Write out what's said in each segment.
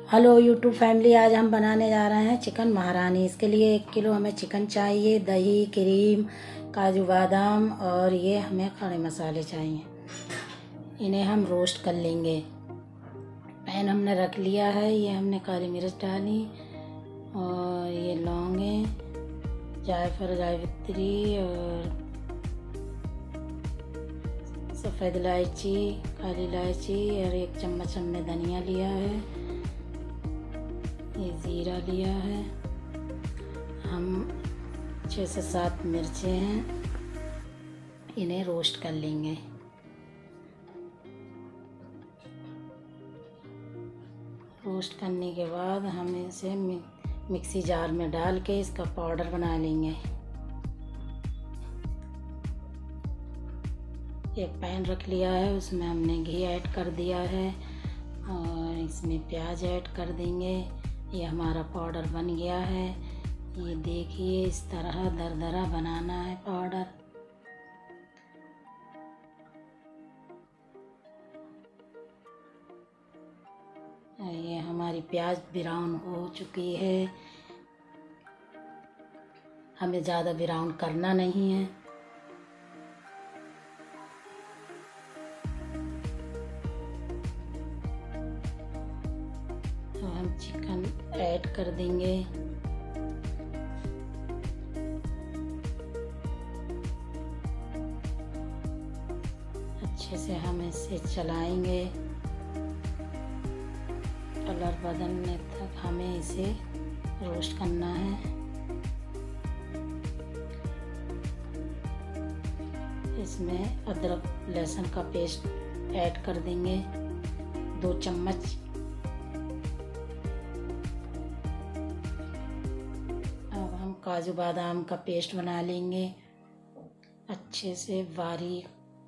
Hello YouTube family, आज हम बनाने जा रहे हैं चिकन महारानी। इसके लिए 1 किलो हमें चिकन चाहिए, दही, क्रीम, काजू बादाम और ये हमें खड़े मसाले चाहिए। इन्हें हम रोस्ट कर लेंगे। पैन हमने रख लिया है, ये हमने काली मिर्च डाली और ये लौंगे, जायफल, जावित्री और सफ़ेद इलायची, काली इलायची और 1 चम्मच हमने धनिया लिया है, ये ज़ीरा लिया है। हम 6 से 7 मिर्चें हैं, इन्हें रोस्ट कर लेंगे। रोस्ट करने के बाद हम इसे मिक्सी जार में डाल के इसका पाउडर बना लेंगे। एक पैन रख लिया है, उसमें हमने घी ऐड कर दिया है और इसमें प्याज ऐड कर देंगे। ये हमारा पाउडर बन गया है। ये देखिए, इस तरह दरदरा बनाना है पाउडर। ये हमारी प्याज ब्राउन हो चुकी है। हमें ज़्यादा ब्राउन करना नहीं है। तो हम चिकन ऐड कर देंगे। अच्छे से हम इसे चलाएंगे। कलर बदलने तक हमें इसे रोस्ट करना है। इसमें अदरक लहसुन का पेस्ट ऐड कर देंगे, 2 चम्मच। अब हम काजू बादाम का पेस्ट बना लेंगे अच्छे से बारीक।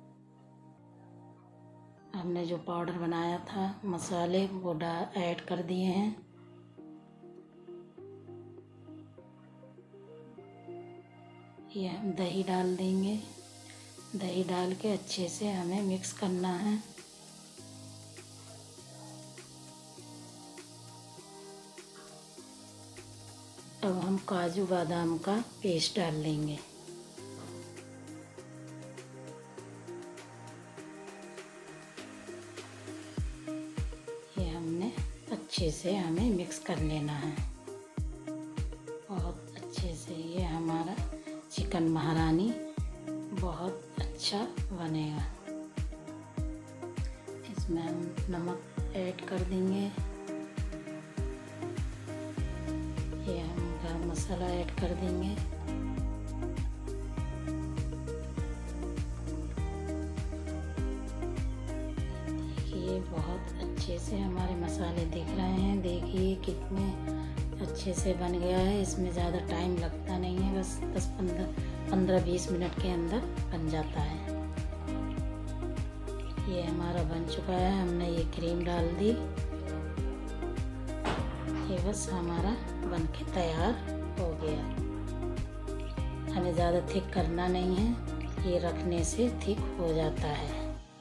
हमने जो पाउडर बनाया था, मसाले, वो ऐड कर दिए हैं। ये हम दही डाल देंगे। दही डाल के अच्छे से हमें मिक्स करना है। अब हम काजू बादाम का पेस्ट डाल लेंगे। ये हमने अच्छे से हमें मिक्स कर लेना है बहुत अच्छे से। ये हमारा चिकन महारानी बहुत अच्छा बनेगा। इसमें हम नमक ऐड कर देंगे। ये हम गरम मसाला ऐड कर देंगे। देखिए, बहुत अच्छे से हमारे मसाले दिख रहे हैं। देखिए कितने अच्छे से बन गया है। इसमें ज़्यादा टाइम लगता नहीं है, बस 15-20 मिनट के अंदर बन जाता है। ये हमारा बन चुका है। हमने ये क्रीम डाल दी। ये बस हमारा बन के तैयार हो गया। हमें ज़्यादा थिक करना नहीं है, ये रखने से थिक हो जाता है।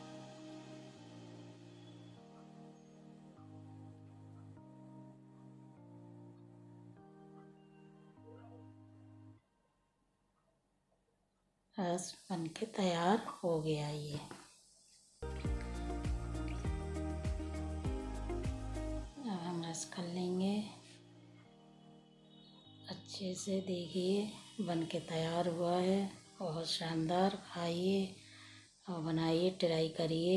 बस बन के तैयार हो गया ये। अब हम रस कर लेंगे अच्छे से। देखिए बन के तैयार हुआ है, बहुत शानदार। खाइए और बनाइए, ट्राई करिए।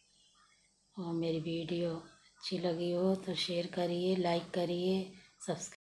और मेरी वीडियो अच्छी लगी हो तो शेयर करिए, लाइक करिए, सब्सक्राइब